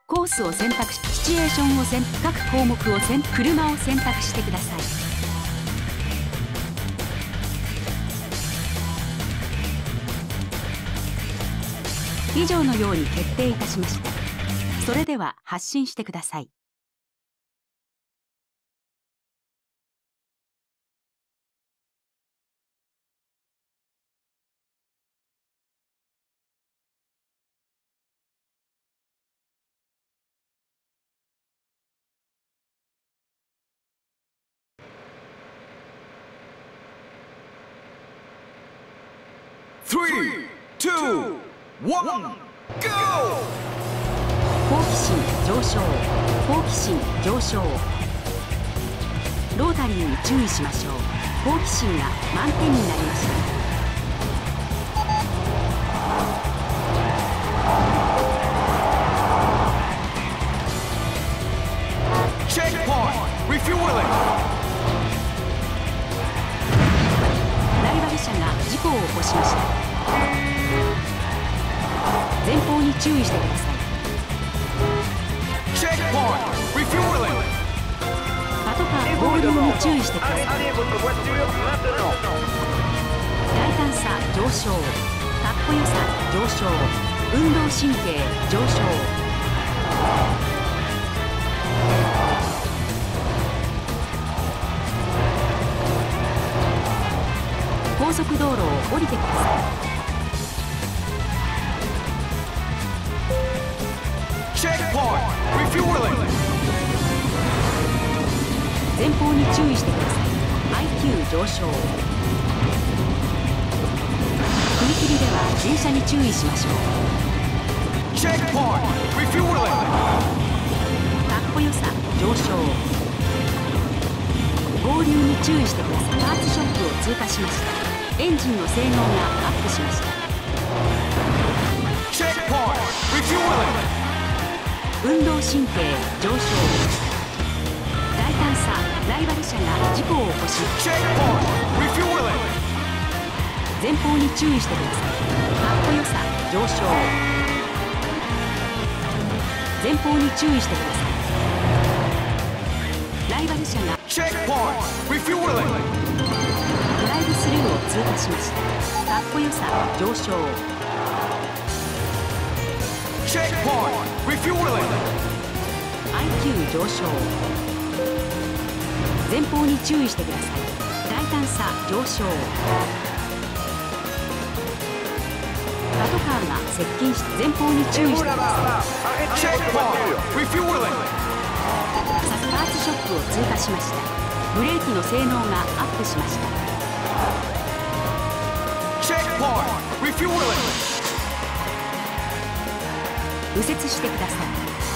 コースを選択し、シチュエーションを各項目を車を選択してください。以上のように決定いたしました。それでは発進してください。 3、2、1、GO！ 好奇心上昇、好奇心上昇。ロータリーに注意しましょう。好奇心が満点になりました。 チェックポイント、リフューリング。 ライバル車が事故を起こしました。前方に注意してください。 チェックポイント、リフューリング。 パトカー合流に注意してください。大胆さ上昇、かっこよさ上昇、運動神経上昇。高速道路を降りてください。 チェックポイント、リフューリング。 前方に注意してください。IQ 上昇。踏切では電車に注意しましょう。 チェックポイント、リフューリング。 かっこよさ上昇。合流に注意してください。パーツショップを通過しました。エンジンの性能がアップしました。 チェックポイント、リフューリング。 運動神経上昇。大胆さ、ライバル車が事故を起こし、 チェックポイント、リフューリング。 前方に注意してください。かっこよさ上昇。前方に注意してください。ライバル車がチェックポイント、リフューリング。 ドライブスルーを通過しました。かっこよさ上昇。 チェックポイント、リフューリング。 IQ 上昇。前方に注意してください。大胆さ上昇。パトカーが接近して前方に注意してください。 チェックポイント、リフューリング。 パーツショップを通過しました。ブレーキの性能がアップしました。 チェックポイント、リフューリング。 右折してください。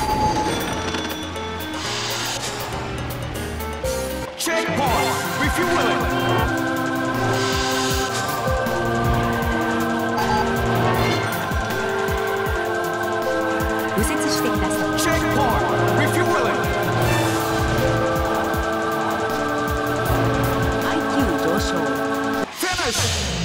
チェックポイント、リフューリング。 右折してください。 チェックポイント、リフューリング。 IQ 上昇。 フィニッシュ。